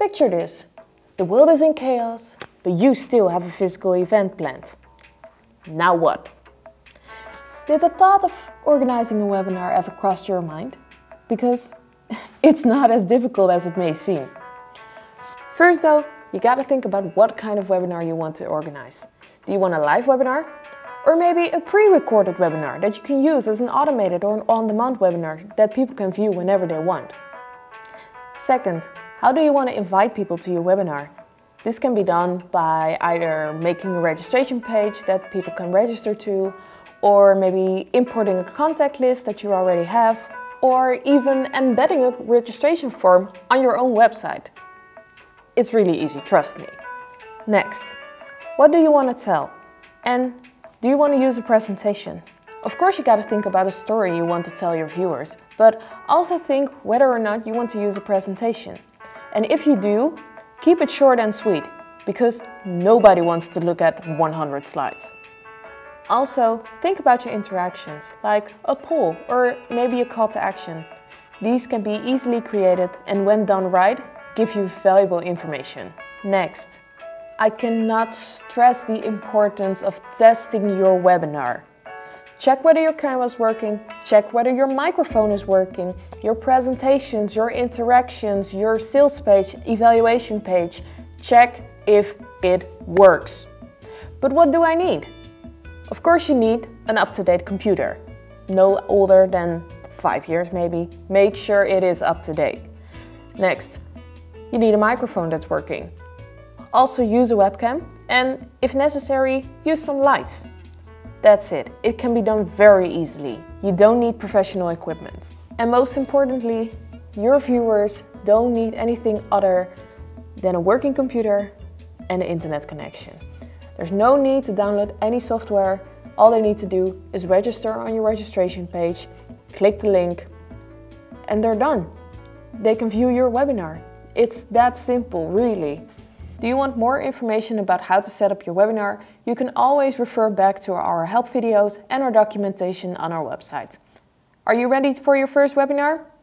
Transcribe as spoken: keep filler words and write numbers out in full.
Picture this. The world is in chaos, but you still have a physical event planned. Now what? Did the thought of organizing a webinar ever cross your mind? Because it's not as difficult as it may seem. First though, you gotta think about what kind of webinar you want to organize. Do you want a live webinar? Or maybe a pre-recorded webinar that you can use as an automated or an on-demand webinar that people can view whenever they want. Second, how do you want to invite people to your webinar? This can be done by either making a registration page that people can register to, or maybe importing a contact list that you already have, or even embedding a registration form on your own website. It's really easy, trust me. Next, what do you want to tell? And do you want to use a presentation? Of course you got to think about a story you want to tell your viewers, but also think whether or not you want to use a presentation. And if you do, keep it short and sweet, because nobody wants to look at one hundred slides. Also, think about your interactions, like a poll or maybe a call to action. These can be easily created and when done right, give you valuable information. Next, I cannot stress the importance of testing your webinar. Check whether your camera is working, check whether your microphone is working, your presentations, your interactions, your sales page, evaluation page. Check if it works. But what do I need? Of course you need an up-to-date computer. No older than five years maybe. Make sure it is up to date. Next, you need a microphone that's working. Also use a webcam and, if necessary, use some lights. That's it. It can be done very easily. You don't need professional equipment. And most importantly, your viewers don't need anything other than a working computer and an internet connection. There's no need to download any software. All they need to do is register on your registration page, click the link, and they're done. They can view your webinar. It's that simple, really. Do you want more information about how to set up your webinar? You can always refer back to our help videos and our documentation on our website. Are you ready for your first webinar?